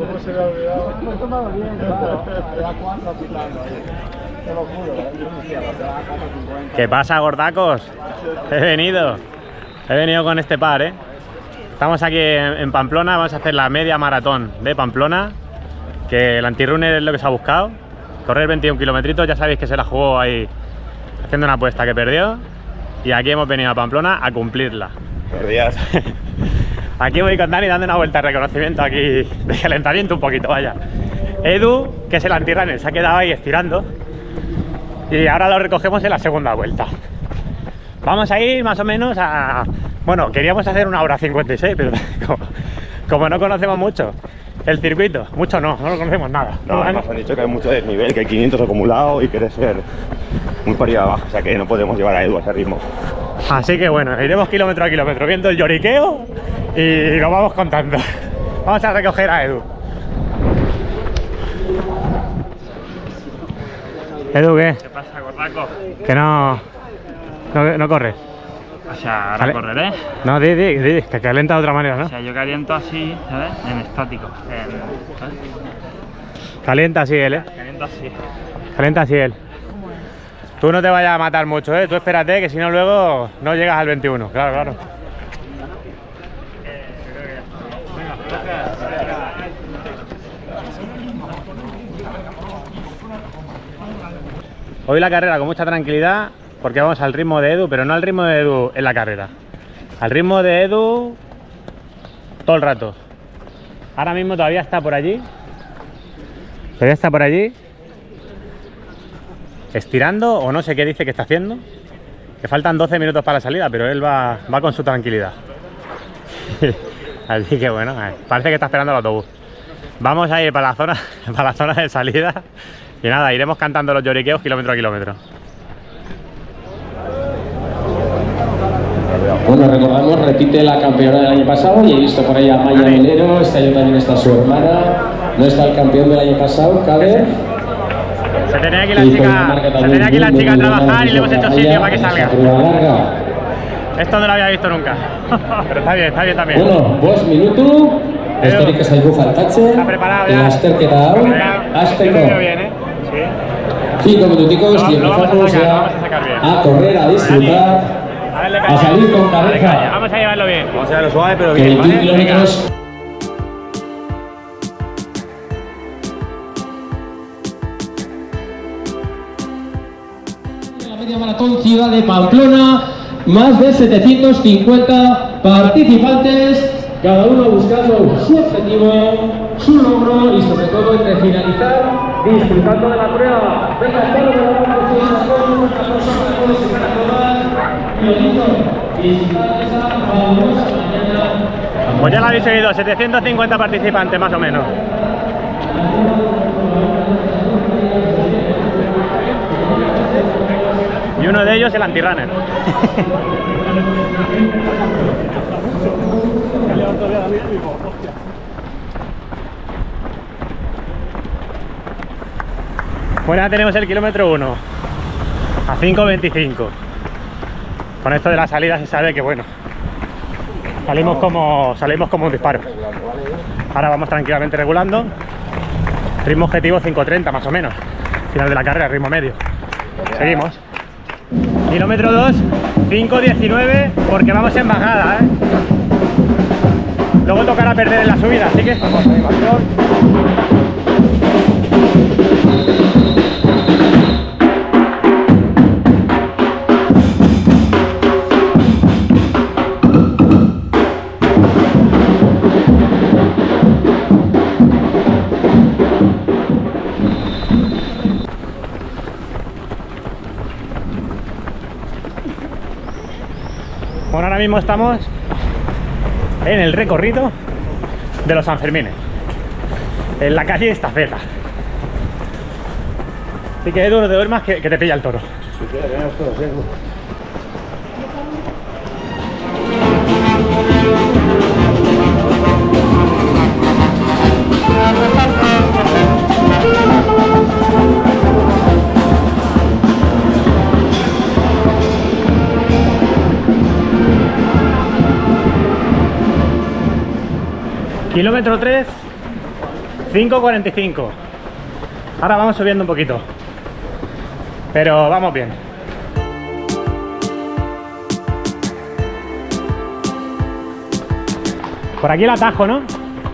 ¿Cómo se me ha olvidado? Me he tomado bien, claro. Era 4 pitando ahí. Te lo juro, ¿Qué pasa, gordacos? He venido con este par, ¿eh? Estamos aquí en Pamplona, vamos a hacer la media maratón de Pamplona, que el antirunner es lo que se ha buscado. Correr 21 kilometritos, ya sabéis que se la jugó ahí haciendo una apuesta que perdió. Y aquí hemos venido a Pamplona a cumplirla. Buenos días. Aquí voy con Dani dando una vuelta de reconocimiento aquí, de calentamiento un poquito, vaya. Edu, que es el antirunner, se ha quedado ahí estirando. Y ahora lo recogemos en la segunda vuelta. Vamos a ir más o menos a... Bueno, queríamos hacer 1 hora 56, pero como no conocemos mucho el circuito, mucho no lo conocemos nada. No, además han dicho que hay mucho desnivel, que hay 500 acumulados y quiere ser muy para arriba abajo, o sea que no podemos llevar a Edu a ese ritmo. Así que bueno, iremos kilómetro a kilómetro viendo el lloriqueo y lo vamos contando. Vamos a recoger a Edu. Edu, ¿qué? ¿Qué pasa, gordaco? Que no corres. O sea, ahora correré. No, di, que calienta de otra manera, ¿no? O sea, yo caliento así, ¿sabes? En estático. ¿Sabes? Calienta así él, ¿eh? Caliento así. Calienta así él. Tú no te vayas a matar mucho, ¿eh? Tú espérate, que si no luego no llegas al 21. Claro, claro. Hoy la carrera con mucha tranquilidad, porque vamos al ritmo de Edu, pero no al ritmo de Edu en la carrera. Al ritmo de Edu todo el rato. Ahora mismo todavía está por allí. Todavía está por allí. Estirando, o no sé qué dice que está haciendo. Que faltan 12 minutos para la salida, pero él va con su tranquilidad. Así que bueno, parece que está esperando el autobús. Vamos a ir para la zona de salida. Y nada, iremos cantando los lloriqueos kilómetro a kilómetro. Bueno, recordamos, repite la campeona del año pasado y he visto por ahí a Maya Melero, este año también está su hermana, no está el campeón del año pasado, Kader. Se tenía aquí la chica a trabajar y le hemos hecho sitio para que salga. Esto no lo había visto nunca, pero está bien también. Bueno, 2 minutos, besterik ez zaigu faltatzen, Está preparado ya. lasterketa hau, hasteko. 5 minuticos y empezamos ya a correr, a disfrutar, a salir con cabeza. Vamos a llevarlo bien. Vamos a llevarlo suave, pero Que bien. 21 kilómetros. La media maratón Ciudad de Pamplona, más de 750 participantes, cada uno buscando su objetivo, su logro y sobre todo entre finalizar disfrutando de la prueba. Venga, espero que lo hagamos con nuestra persona de todos y para todas. Y lo dicho, disfrutar de esa fabulosa mañana. Pues ya lo habéis oído, 750 participantes más o menos. Y uno de ellos el antirunner. Bueno, ya tenemos el kilómetro 1 a 5:25. Con esto de la salida se sabe que bueno, salimos como un disparo. Ahora vamos tranquilamente regulando. Ritmo objetivo 5:30 más o menos. Final de la carrera, ritmo medio. Seguimos. Kilómetro 2, 5:19, porque vamos en bajada, ¿eh? Luego tocará perder en la subida, así que vamos a animación. Bueno, ahora mismo estamos en el recorrido de los Sanfermines, en la calle Estafeta. Así que Edu, no te duermas que te pilla el toro. Kilómetro 3, 5:45. Ahora vamos subiendo un poquito, pero vamos bien. Por aquí el atajo, ¿no?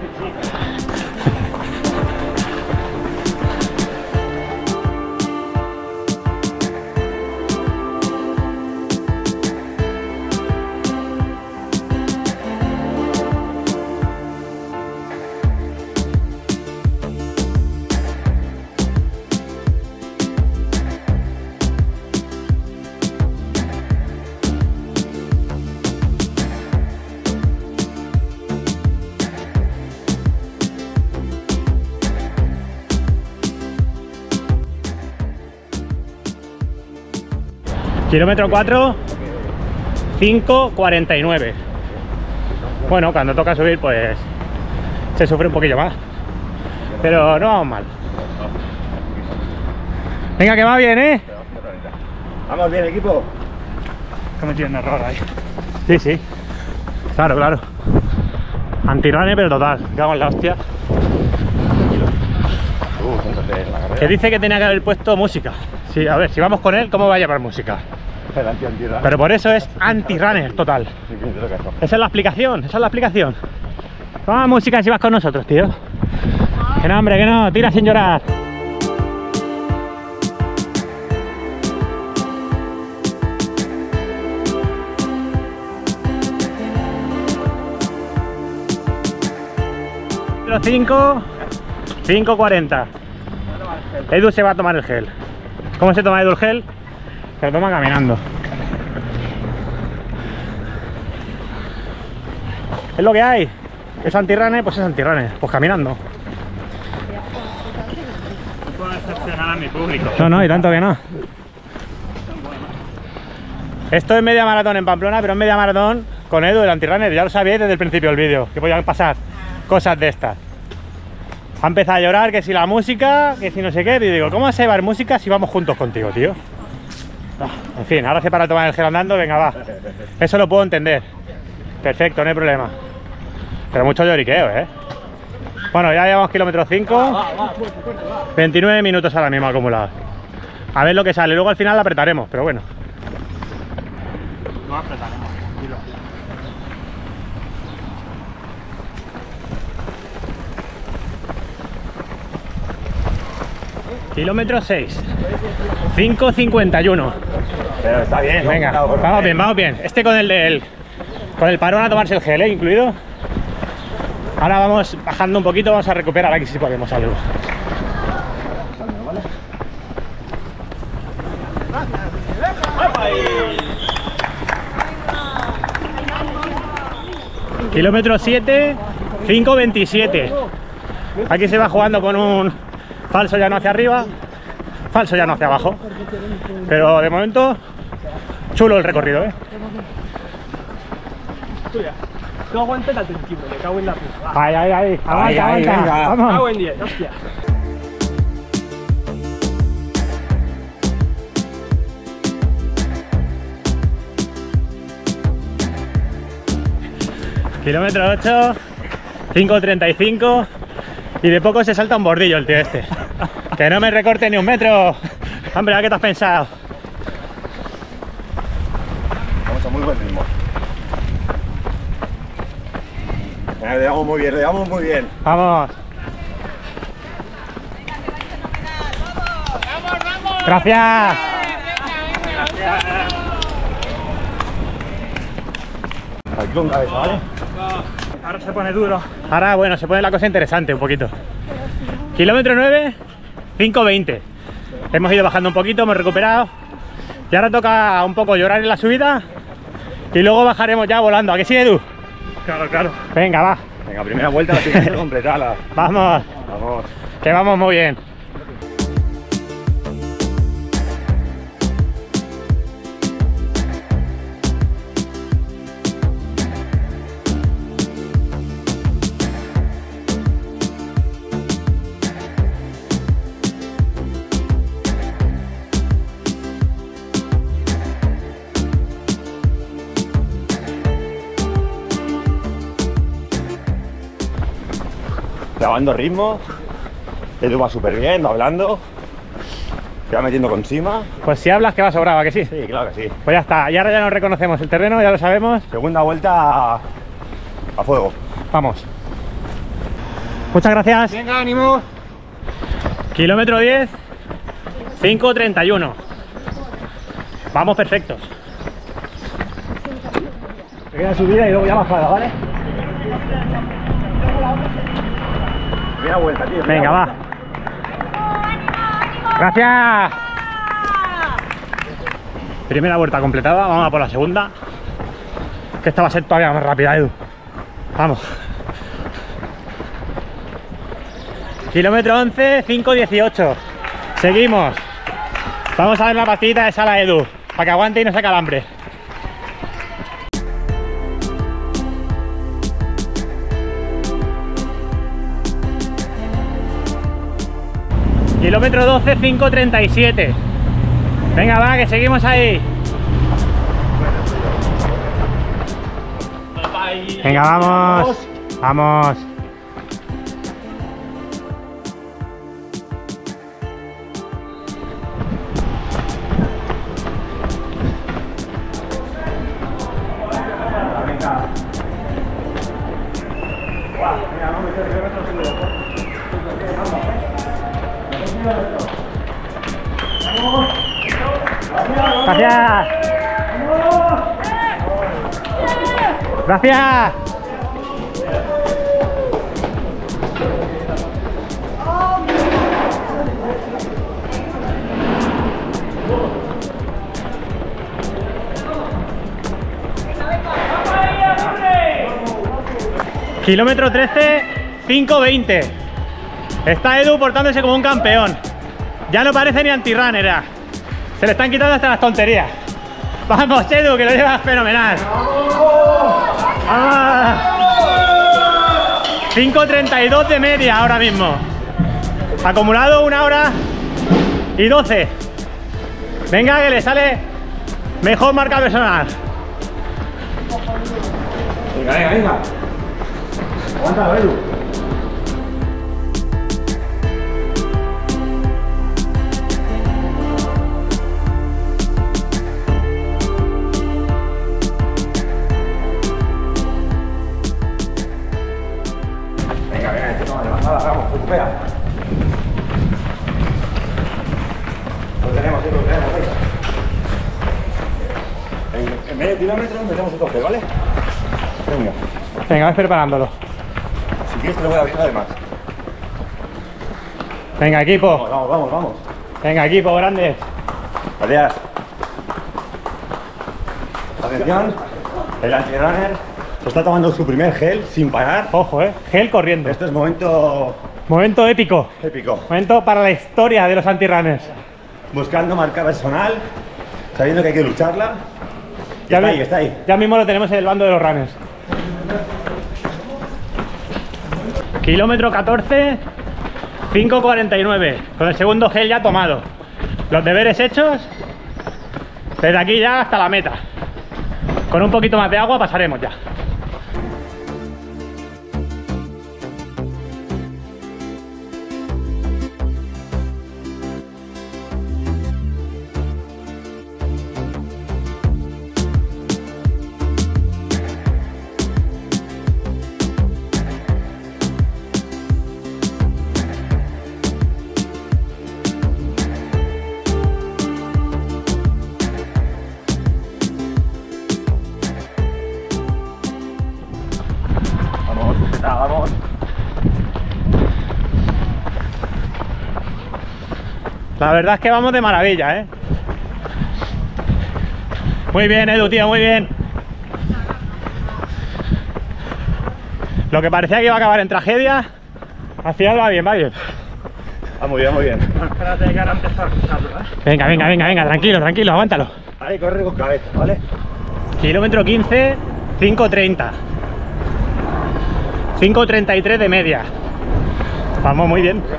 Kilómetro 4, 5:49. Bueno, cuando toca subir pues se sufre un poquillo más, pero no vamos mal. Venga, que va bien, ¿eh? Vamos bien, equipo. Cometí un error ahí. Sí, sí. Claro, claro. Antirrane, pero total. Cago en la hostia. Entonces, la carrera. Que dice que tenía que haber puesto música. Sí, a ver, si vamos con él, ¿cómo va a llevar música? Pero por eso es anti-runner total. Esa es la explicación, esa es la explicación. Toma música si vas con nosotros, tío. Que no, hombre, que no, tira sin llorar. Los 5:40. Edu se va a tomar el gel. ¿Cómo se toma Edu el gel? Se lo toma caminando. Es lo que hay. Es antirrane, pues es antirrane. Pues caminando. No puedo decepcionar a mi público. No, no, y tanto que no. Esto es media maratón en Pamplona, pero es media maratón con Edu, el antirrunner. Ya lo sabíais desde el principio del vídeo, que podían pasar cosas de estas. Ha empezado a llorar, que si la música, que si no sé qué. Y digo, ¿cómo vas a llevar música si vamos juntos contigo, tío? En fin, ahora se para tomar el gel andando, venga, va. Eso lo puedo entender. Perfecto, no hay problema. Pero mucho lloriqueo, ¿eh? Bueno, ya llevamos kilómetro 5. 29 minutos ahora mismo acumulados. A ver lo que sale, luego al final la apretaremos, pero bueno. No apretaremos, tranquilo. Kilómetro 6. 5:51. Pero está bien. Venga, vamos bien, vamos bien. Este con el parón a tomarse el gel, ¿eh? Incluido. Ahora vamos bajando un poquito, vamos a recuperar aquí si podemos algo. Kilómetro 7, 5:27. Aquí se va jugando con un falso llano hacia arriba, falso llano hacia abajo. Pero de momento, chulo el recorrido, ¿eh? No aguantes la tensión, me cago en la puta. Ahí, ahí, ahí. Aguanta, aguanta. venga. Vamos. Cago en 10, hostia. Kilómetro 8, 5:35. Y de poco se salta un bordillo el tío este. Que no me recorte ni un metro. Hombre, ¿a qué te has pensado? Vamos a muy buen ritmo. Le damos muy bien, le damos muy bien. Vamos. Gracias. Aquí con cabeza, ¿vale? Ahora se pone duro. Ahora, bueno, se pone la cosa interesante un poquito. Kilómetro 9, 5:20. Hemos ido bajando un poquito, hemos recuperado. Y ahora toca un poco llorar en la subida. Y luego bajaremos ya volando. ¿A que sí, Edu? Claro, claro. Venga, va. Venga, primera vuelta la tienes que completarla. Vamos. Vamos. Que vamos muy bien. Grabando ritmo. Edu va súper bien, va hablando. Se va metiendo con Sima. Pues si hablas que va sobrado, ¿a que sí? Sí, claro que sí. Pues ya está, y ahora ya nos reconocemos el terreno, ya lo sabemos. Segunda vuelta a fuego. Vamos. Muchas gracias. Venga, ánimo. Kilómetro 10, 5:31. Vamos perfectos. Primera subida y luego ya bajada, ¿vale? Primera vuelta, tío. Venga, va. Gracias. Primera vuelta completada, vamos a por la segunda. Que esta va a ser todavía más rápida, Edu. Vamos. Kilómetro 11, 5:18. Seguimos. Vamos a ver la pastillita de sal a Edu, para que aguante y no se calambre. Kilómetro 12, 5:37. Venga, va, que seguimos ahí. Venga, vamos. Vamos. Gracias. Gracias. Kilómetro 13, 5:20. Está Edu portándose como un campeón. Ya no parece ni anti-runner ya. Se le están quitando hasta las tonterías. Vamos, Edu, que lo llevas fenomenal. ¡Vamos! 5:32 de media ahora mismo. Acumulado 1 hora y 12. Venga, que le sale mejor marca personal. Venga, venga, venga. Aguántalo, Edu. Venga, venga, toma, levantala, vamos, recupera. Lo tenemos, Edu, lo tenemos, venga. En medio kilómetro metemos otro gel, ¿vale? Venga. Venga, ves preparándolo. Si quieres te lo voy a avisar además. Venga, equipo. Vamos, vamos, vamos, vamos. Venga, equipo, grande. Gracias. Atención, el anti-runner se está tomando su primer gel sin parar. Ojo, gel corriendo. Esto es momento Momento épico. épico. Momento para la historia de los anti-runners. Buscando marca personal, sabiendo que hay que lucharla. Y está ahí, está ahí. Ya mismo lo tenemos en el bando de los runners. Kilómetro 14, 5:49. Con el segundo gel ya tomado. Los deberes hechos. Desde aquí ya hasta la meta. Con un poquito más de agua pasaremos ya. Vamos. La verdad es que vamos de maravilla, Muy bien, Edu, tío, muy bien. Lo que parecía que iba a acabar en tragedia, al final va bien, va bien. Ah, muy bien, muy bien. Espérate que ahora empezó a pisarlo, Venga, venga, venga, venga, tranquilo, tranquilo, aguántalo. Ahí, corre con cabeza, ¿vale? Kilómetro 15, 5:30. 5:33 de media. Vamos muy bien.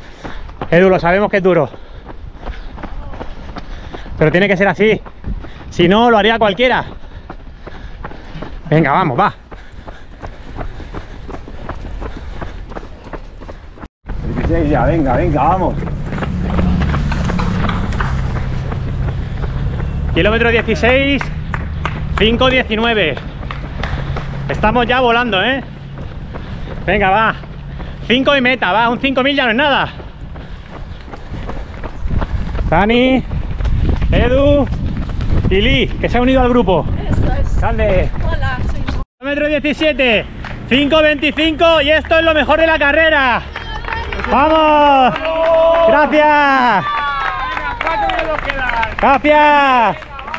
Edu, lo sabemos que es duro. Pero tiene que ser así. Si no, lo haría cualquiera. Venga, vamos, va. 16 ya, venga, vamos. Kilómetro 16, 5:19. Estamos ya volando, ¿eh? Venga, va. 5 y meta, va. Un 5.000 ya no es nada. Dani, Edu y Lee, que se ha unido al grupo. Eso es. Grande. Hola, soy Kilómetro 17, 5:25 y esto es lo mejor de la carrera. ¡Vamos! ¡Gracias! ¡Gracias!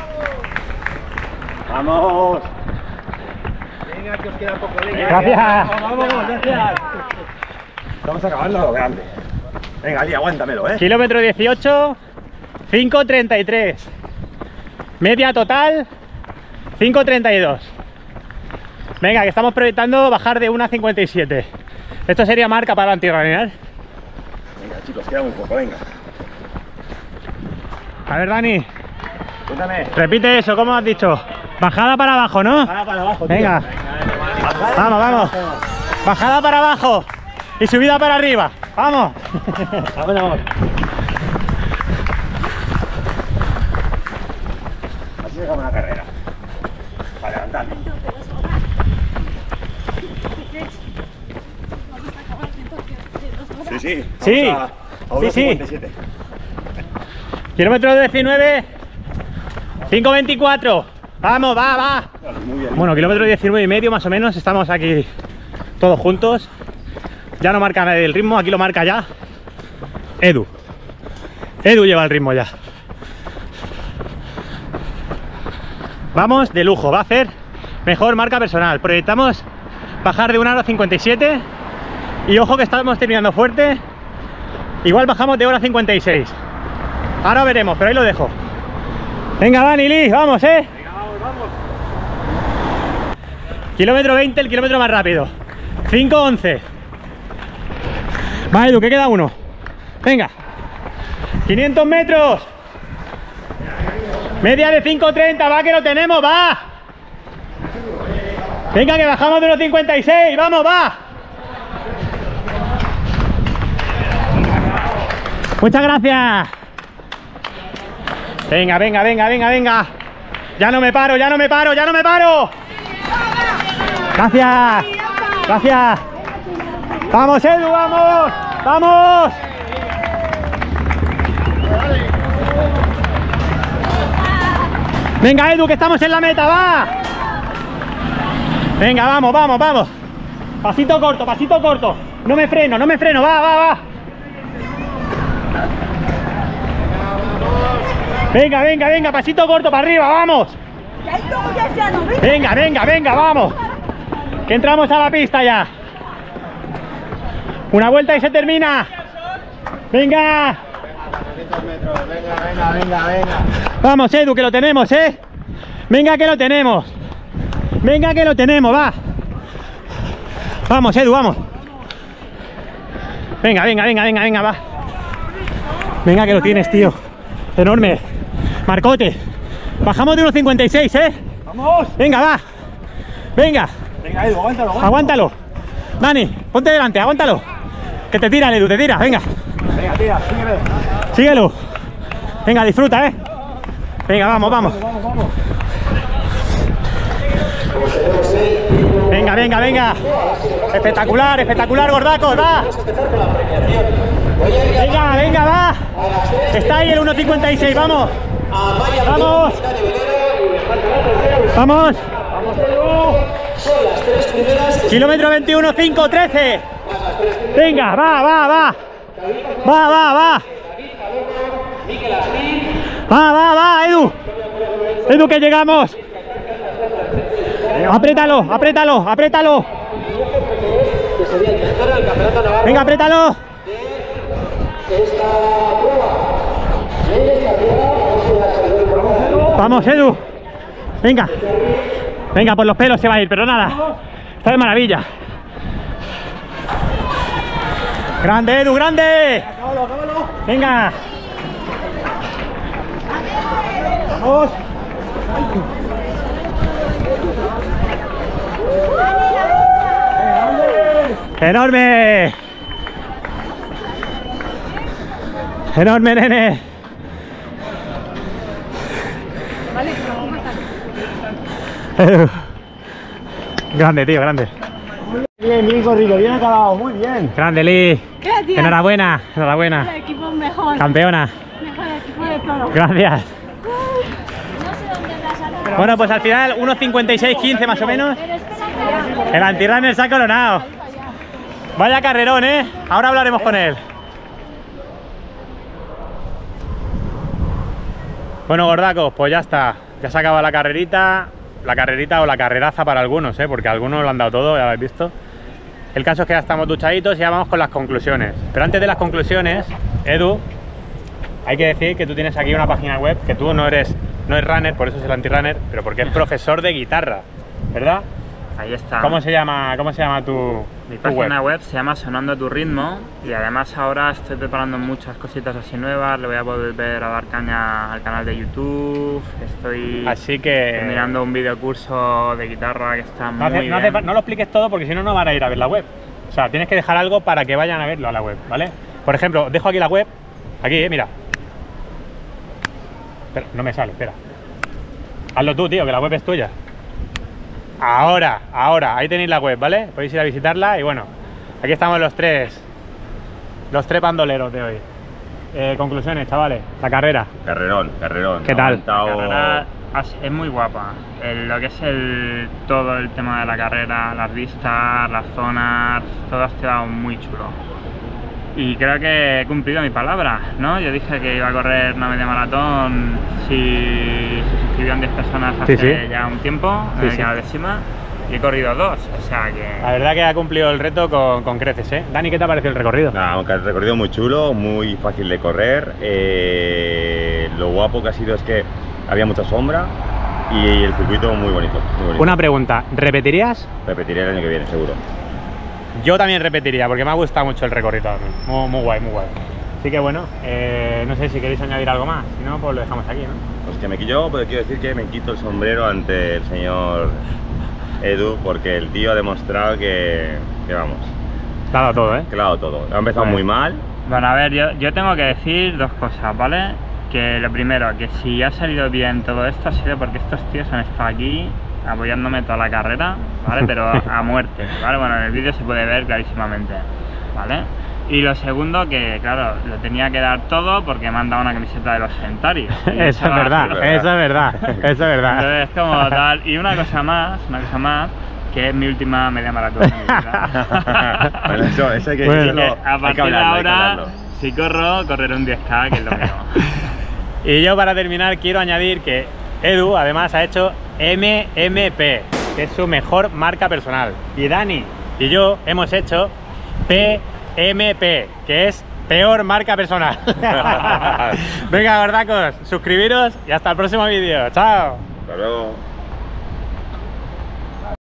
Vamos. Venga, que os queda poco. Venga. ¡Gracias! Vamos, gracias. Estamos acabando lo grande. Venga, Ali, aguántamelo, ¿eh? Kilómetro 18, 5:33. Media total, 5:32. Venga, que estamos proyectando bajar de 1:57. Esto sería marca para el antirranear. Venga, chicos, queda muy poco, venga. A ver, Dani, Cuéntame. repite eso, ¿cómo has dicho? Bajada para abajo, ¿no? Ahora para abajo, tío. Venga, vamos, vamos. Bajada para abajo y subida para arriba. Vamos. Vámonos. Así se acaba una carrera. Para adelantar. Sí, sí. Sí, Vamos a sí, sí. 1:57. Kilómetro 19, 5:24. Vamos, va. Muy bien. Bueno, kilómetro 19,5 más o menos. Estamos aquí todos juntos. Ya no marca nadie el ritmo, aquí lo marca ya Edu. Edu lleva el ritmo ya. Vamos de lujo, va a hacer mejor marca personal. Proyectamos bajar de 1:57 y ojo que estamos terminando fuerte. Igual bajamos de 1:56. Ahora veremos, pero ahí lo dejo. Venga, Dani, Lee, vamos, Venga, vamos. Kilómetro 20, el kilómetro más rápido. 5:11. Va, Edu, que queda uno. Venga. 500 metros. Media de 5:30, va, que lo tenemos, va. Venga, que bajamos de 1:56, vamos, va. Muchas gracias. Venga. Ya no me paro. Gracias. Vamos, Edu, vamos. Venga, Edu, que estamos en la meta, va. Venga, vamos. Pasito corto. No me freno, va. Venga, pasito corto para arriba, vamos. Venga, vamos. Que entramos a la pista ya. Una vuelta y se termina. Venga. Venga. Vamos, Edu, que lo tenemos, Venga, que lo tenemos, va. Vamos, Edu, vamos. Venga, va. Venga, que lo tienes, tío. Enorme. Marcote. Bajamos de 1:56, Vamos. Venga, va. Venga, Edu, aguántalo. Dani, ponte delante, aguántalo. Que te tira, Edu, venga. Venga, tira, sígueme. Síguelo. Venga, disfruta, Venga, vamos. Venga. Espectacular, gordacos, va. Venga, va. Está ahí el 1:56, vamos. Vamos. Kilómetro 21, 5:13. Venga, va. Va, Edu, que llegamos. Apriétalo. Venga, apriétalo. Vamos, Edu. Venga, por los pelos se va a ir, pero nada. Está de maravilla. Grande, Edu, grande. Venga. Vamos. ¡Enorme! ¡Enorme, nene! Grande, tío, grande. Bien, bien corrido, bien acabado, muy bien. Grande, Lee. Gracias. Enhorabuena, enhorabuena. El equipo mejor. Campeona. Mejor equipo de todo. Gracias. Bueno, pues al final 1.56.15 más o menos. El antirunner se ha coronado. Vaya carrerón, ¿eh? Ahora hablaremos con él. Bueno, gordacos, pues ya está. Ya se acaba la carrerita o la carreraza para algunos, ¿eh? Porque algunos lo han dado todo, ya lo habéis visto. El caso es que ya estamos duchaditos y ya vamos con las conclusiones. Pero antes de las conclusiones, Edu, hay que decir que tú tienes aquí una página web, que tú no eres runner, por eso es el anti-runner, pero porque es profesor de guitarra, ¿verdad? Ahí está. ¿Cómo se llama tu Mi tu página web se llama Sonando a tu ritmo y además ahora estoy preparando muchas cositas así nuevas, le voy a volver a dar caña al canal de YouTube, estoy Así que terminando un videocurso de guitarra que está no, muy no, bien. no lo expliques todo porque si no, no van a ir a ver la web. O sea, tienes que dejar algo para que vayan a verlo a la web, ¿vale? Por ejemplo, dejo aquí la web, aquí, mira. Espera, no me sale, espera. Hazlo tú, tío, que la web es tuya. Ahora, ahí tenéis la web, ¿vale? Podéis ir a visitarla y bueno, aquí estamos los tres bandoleros de hoy. Conclusiones, chavales, la carrera. Carrerón. ¿Qué tal? La carrera es muy guapa. Lo que es todo el tema de la carrera, las vistas, las zonas, todo ha quedado muy chulo. Y creo que he cumplido mi palabra, ¿no? Yo dije que iba a correr una media maratón si se suscribían 10 personas hace Sí. ya un tiempo en el canal de Sima y he corrido 2, o sea que... La verdad que ha cumplido el reto con creces, ¿eh? Dani, ¿qué te ha parecido el recorrido? Nada, aunque el recorrido muy chulo, muy fácil de correr. Lo guapo que ha sido es que había mucha sombra y el circuito muy bonito. Una pregunta, ¿repetirías? Repetiré el año que viene, seguro. Yo también repetiría porque me ha gustado mucho el recorrido también. Muy guay, muy guay. Así que bueno, no sé si queréis añadir algo más, si no, pues lo dejamos aquí, ¿no? Pues que quiero decir que me quito el sombrero ante el señor Edu porque el tío ha demostrado que vamos, Te ha dado todo, ¿eh? que lo ha dado todo. Ha empezado muy mal. Bueno, a ver, yo tengo que decir dos cosas, ¿vale? Que lo primero, que si ha salido bien todo esto ha sido porque estos tíos han estado aquí apoyándome toda la carrera, ¿vale? Pero a muerte, ¿vale? Bueno, en el vídeo se puede ver clarísimamente, ¿vale? Y lo segundo, que claro, lo tenía que dar todo porque me han dado una camiseta de los Centaris. Eso es verdad, eso es verdad, eso es verdad. Entonces, como tal. Y una cosa más, que es mi última media maratón de mi vida. Bueno, eso hay que Bueno, decirlo, A hay que partir de hablarlo, hay que ahora, hablarlo. si corro, correré un 10K, que es lo mío. Y yo para terminar quiero añadir que Edu además ha hecho MMP, que es su mejor marca personal. Y Dani y yo hemos hecho PMP, que es peor marca personal. Venga, gordacos, suscribiros y hasta el próximo vídeo. ¡Chao! Hasta luego.